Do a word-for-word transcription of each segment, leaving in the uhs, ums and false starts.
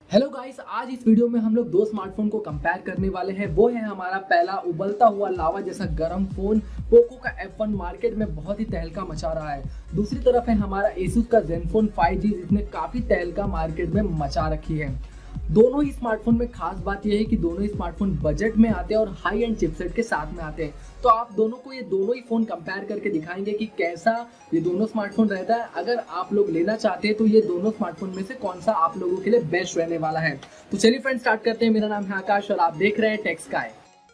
Hello guys, आज इस video में हम लोग दो स्मार्टफोन को कंपेयर करने वाले हैं। वो है हमारा पहला उबलता हुआ लावा जैसा गर्म फोन पोको का एफ वन, मार्केट में बहुत ही तहलका मचा रहा है। दूसरी तरफ है हमारा एसूस का ज़ेनफोन फाइव जी, जिसने काफी तहलका मार्केट में मचा रखी है। दोनों ही स्मार्टफोन में खास बात यह है कि दोनों ही स्मार्टफोन बजट में आते हैं और हाई एंड चिपसेट के साथ में आते हैं। तो आप दोनों को ये दोनों ही फोन कंपेयर करके दिखाएंगे कि कैसा ये दोनों स्मार्टफोन रहता है। अगर आप लोग लेना चाहते हैं तो ये दोनों स्मार्टफोन में से कौन सा आप लोगों के लिए बेस्ट रहने वाला है। तो चलिए फ्रेंड्स, स्टार्ट करते हैं। मेरा नाम है आकाश और आप देख रहे हैं टेक स्काई।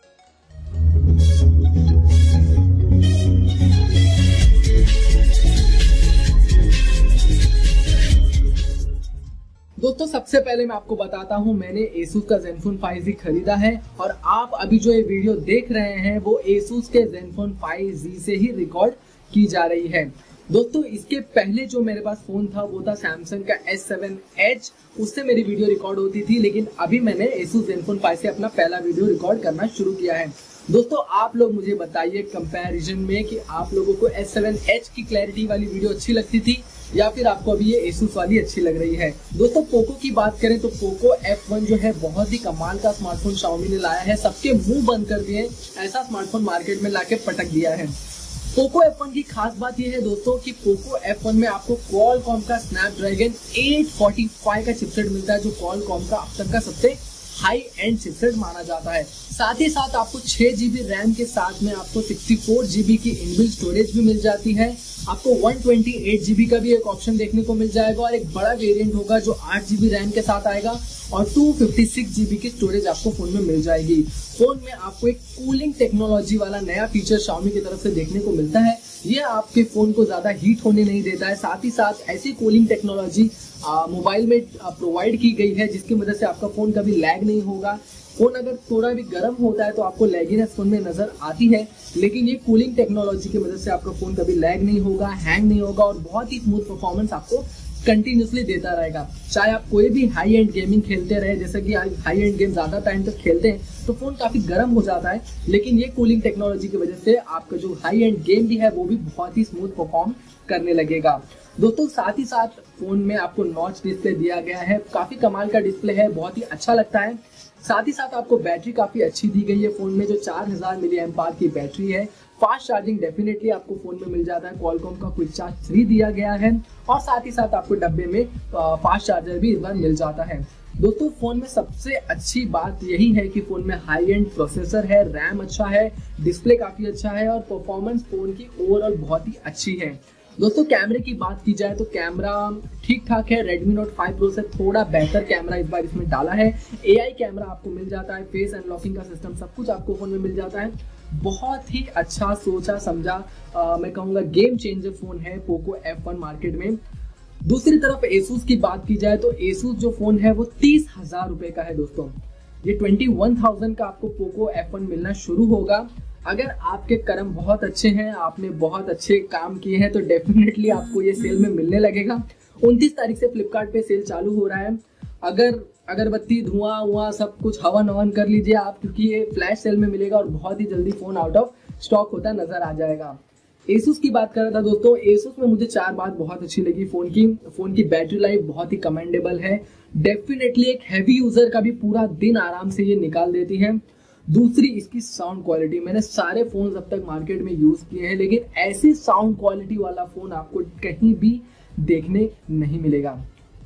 दोस्तों, सबसे पहले मैं आपको बताता हूं, मैंने एसूस का ज़ेनफोन फाइव जी खरीदा है और आप अभी जो ये वीडियो देख रहे हैं वो एसूस के ज़ेनफोन फाइव जी से ही रिकॉर्ड की जा रही है। दोस्तों, इसके पहले जो मेरे पास फोन था वो था सैमसंग का एस सेवन एच, उससे मेरी वीडियो रिकॉर्ड होती थी। लेकिन अभी मैंने एसूस ज़ेनफोन फाइव से अपना पहला वीडियो रिकॉर्ड करना शुरू किया है। दोस्तों, आप लोग मुझे बताइए कंपैरिजन में कि आप लोगों को एस सेवन एच की क्लैरिटी वाली वीडियो अच्छी लगती थी या फिर आपको अभी ये एसूस वाली अच्छी लग रही है। दोस्तों, पोको की बात करें तो पोको एफ वन जो है बहुत ही कमाल का स्मार्टफोन शाओमी ने लाया है। सबके मुंह बंद कर दिए, ऐसा स्मार्टफोन मार्केट में लाके पटक दिया है। पोको एफ वन की खास बात यह है दोस्तों कि पोको एफ वन में आपको क्वालकॉम का स्नैपड्रैगन एट फोर्टी फाइव का चिपसेट मिलता है, जो क्वालकॉम का अब तक का सबसे हाई एंड चिपसेट माना जाता है। साथ ही साथ आपको छह जीबी रैम के साथ में आपको सिक्सटी फोर जीबी की इनबिल्ट स्टोरेज भी मिल जाती है। आपको वन ट्वेंटी एट जीबी का भी एक ऑप्शन देखने को मिल जाएगा और एक बड़ा वेरिएंट होगा जो आठ जीबी रैम के साथ आएगा और टू फिफ्टी सिक्स जीबी की स्टोरेज आपको फोन में मिल जाएगी। फोन में आपको एक कूलिंग टेक्नोलॉजी वाला नया फीचर शाओमी की तरफ से देखने को मिलता है। ये आपके फोन को ज्यादा हीट होने नहीं देता है। साथ ही साथ ऐसी कूलिंग टेक्नोलॉजी मोबाइल में प्रोवाइड की गई है जिसकी वजह से आपका फोन कभी लैग नहीं होगा। फोन अगर थोड़ा भी गर्म होता है तो आपको लैगिनेस फोन में नजर आती है, लेकिन ये कूलिंग टेक्नोलॉजी की वजह से आपका फोन कभी लैग नहीं होगा, हैंग नहीं होगा और बहुत ही स्मूथ परफॉर्मेंस आपको कंटिन्यूसली देता रहेगा। चाहे आप कोई भी हाई एंड गेमिंग खेलते रहे, जैसे कि हाई एंड गेम ज्यादा टाइम तक खेलते हैं तो फोन काफी गर्म हो जाता है, लेकिन ये कूलिंग टेक्नोलॉजी की वजह से आपका जो हाई एंड गेम भी है वो भी बहुत ही स्मूथ परफॉर्म करने लगेगा। दोस्तों, साथ ही साथ फोन में आपको नॉच डिस्प्ले दिया गया है, काफी कमाल का डिस्प्ले है, बहुत ही अच्छा लगता है। साथ ही साथ आपको बैटरी काफी अच्छी दी गई है फोन में, जो चार हजार मिली एम्प आवर की बैटरी है। फास्ट चार्जिंग डेफिनेटली आपको फोन में मिल जाता है, क्वालकॉम का क्विक चार्ज थ्री दिया गया है और साथ ही साथ आपको डब्बे में फास्ट चार्जर भी इस बार मिल जाता है। दोस्तों, फोन में सबसे अच्छी बात यही है कि फोन में हाई एंड प्रोसेसर है, रैम अच्छा है, डिस्प्ले काफी अच्छा है और परफॉर्मेंस फोन की ओवरऑल बहुत ही अच्छी है। दोस्तों, कैमरे की बात की जाए तो कैमरा ठीक ठाक है। रेडमी नोट फाइव प्रो से थोड़ा बेहतर कैमरा इस बार इसमें डाला है। एआई कैमरा आपको मिल जाता है, फेस अनलॉकिंग का सिस्टम, सब कुछ आपको फोन में मिल जाता है। बहुत ही अच्छा सोचा समझा आ, मैं कहूँगा गेम चेंजर फोन है पोको एफ वन मार्केट में। दूसरी तरफ एसूस की बात की जाए तो एसूस जो फोन है वो तीस हजार रुपए का है। दोस्तों, ये ट्वेंटी वन थाउजेंड का आपको पोको एफ वन मिलना शुरू होगा। अगर आपके कर्म बहुत अच्छे हैं, आपने बहुत अच्छे काम किए हैं तो डेफिनेटली आपको ये सेल में मिलने लगेगा। उनतीस तारीख से फ्लिपकार्ट पे सेल चालू हो रहा है। अगर अगरबत्ती धुआं हुआ सब कुछ हवन हवन कर लीजिए आप, क्योंकि ये फ्लैश सेल में मिलेगा और बहुत ही जल्दी फोन आउट ऑफ स्टॉक होता नजर आ जाएगा। एसूस की बात कर रहा था दोस्तों, एसूस में मुझे चार बात बहुत अच्छी लगी फोन की। फोन की बैटरी लाइफ बहुत ही कमेंडेबल है, डेफिनेटली एक हैवी यूजर का भी पूरा दिन आराम से ये निकाल देती है। दूसरी, इसकी साउंड क्वालिटी, मैंने सारे फोन अब तक मार्केट में यूज किए हैं लेकिन ऐसी साउंड क्वालिटी वाला फोन आपको कहीं भी देखने नहीं मिलेगा।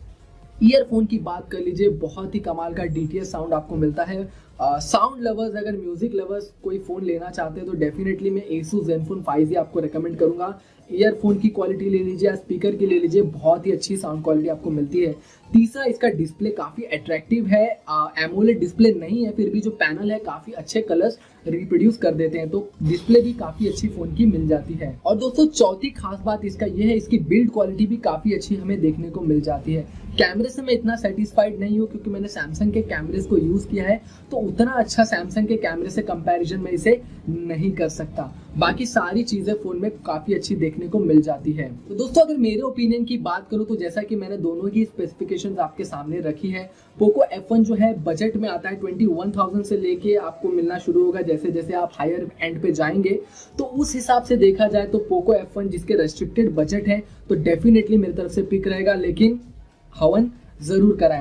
ईयरफोन की बात कर लीजिए, बहुत ही कमाल का डीटीएस साउंड आपको मिलता है। साउंड लवर्स, अगर म्यूजिक लवर्स कोई फोन लेना चाहते हैं तो डेफिनेटली मैं एसूस ज़ेनफोन फाइव जी आपको रेकमेंड करूंगा। ईयरफोन की क्वालिटी ले लीजिए या स्पीकर की ले लीजिए, बहुत ही अच्छी साउंड क्वालिटी आपको मिलती है। तीसरा, इसका डिस्प्ले काफी अट्रैक्टिव है। एमोलेड डिस्प्ले नहीं है, फिर भी जो पैनल है काफी अच्छे कलर्स रिप्रोड्यूस कर देते हैं, तो डिस्प्ले भी काफी अच्छी फोन की मिल जाती है। और दोस्तों, चौथी खास बात इसका यह है, इसकी बिल्ड क्वालिटी भी काफी अच्छी हमें देखने को मिल जाती है। कैमरे से मैं इतना सेटिस्फाइड नहीं हूँ क्योंकि मैंने सैमसंग के कैमरेज को यूज किया है, तो उतना अच्छा सैमसंग के कैमरे से कंपैरिजन में इसे नहीं कर सकता। बाकी सारी चीजें फोन में काफी अच्छी देखने को मिल जाती है। तो दोस्तों, अगर मेरे ओपिनियन की बात करूं तो जैसा कि मैंने दोनों की स्पेसिफिकेशंस आपके सामने रखी है, पोको एफ वन जो है बजट में आता है, ट्वेंटी वन थाउजेंड से लेके आपको मिलना शुरू होगा। जैसे जैसे आप हायर एंड पे जाएंगे तो उस हिसाब से देखा जाए तो पोको एफ वन जिसके रेस्ट्रिक्टेड बजट है तो डेफिनेटली मेरी तरफ से पिक रहेगा, लेकिन हवन जरूर कराएं।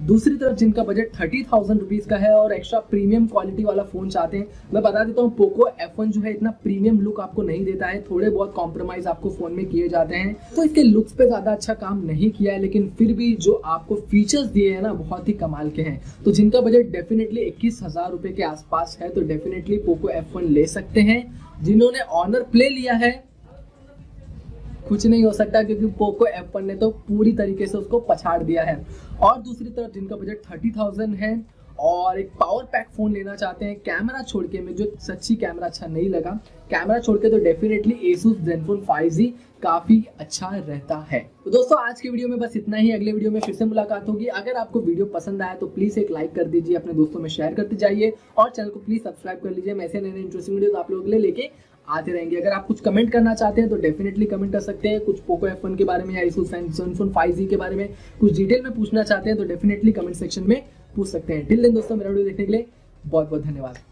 दूसरी तरफ जिनका बजट थर्टी थाउजेंड रुपीज का है और एक्स्ट्रा प्रीमियम क्वालिटी वाला फोन चाहते हैं, मैं बता देता हूँ पोको एफ वन जो है इतना प्रीमियम लुक आपको नहीं देता है, थोड़े बहुत कॉम्प्रोमाइज आपको फोन में किए जाते हैं। तो इसके लुक्स पे ज्यादा अच्छा काम नहीं किया है, लेकिन फिर भी जो आपको फीचर्स दिए हैं ना बहुत ही कमाल के हैं। तो जिनका बजट डेफिनेटली इक्कीस हजार रुपए के आसपास है तो डेफिनेटली पोको एफ वन ले सकते हैं। जिन्होंने ऑनर प्ले लिया है कुछ नहीं हो सकता, क्योंकि पोको एफ वन ने तो पूरी तरीके से उसको पछाड़ दिया है। और दूसरी तरफ जिनका बजट थर्टी थाउजेंड है और एक पावर पैक फोन लेना चाहते हैं कैमरा छोड़ के, में जो सच्ची कैमरा अच्छा नहीं लगा, कैमरा छोड़ के तो definitely Asus ZenFone five G काफी अच्छा रहता है। तो दोस्तों आज की वीडियो में बस इतना ही, अगले वीडियो में फिर से मुलाकात होगी। अगर आपको वीडियो पसंद आया तो प्लीज एक लाइक कर दीजिए, अपने दोस्तों में शेयर करते जाइए और चैनल को प्लीज सब्सक्राइब कर लीजिए। मैं ऐसे नए नए इंटरेस्टिंग वीडियो आप लोगों के लिए लेके आते रहेंगे। अगर आप कुछ कमेंट करना चाहते हैं तो डेफिनेटली कमेंट कर सकते हैं, कुछ पोको एफ वन के बारे में या एसूस ज़ेनफोन फाइव जी के बारे में कुछ डिटेल में पूछना चाहते हैं तो डेफिनेटली कमेंट सेक्शन में पूछ सकते हैं। टिल देन दोस्तों मेरा वीडियो देखने के लिए बहुत बहुत धन्यवाद।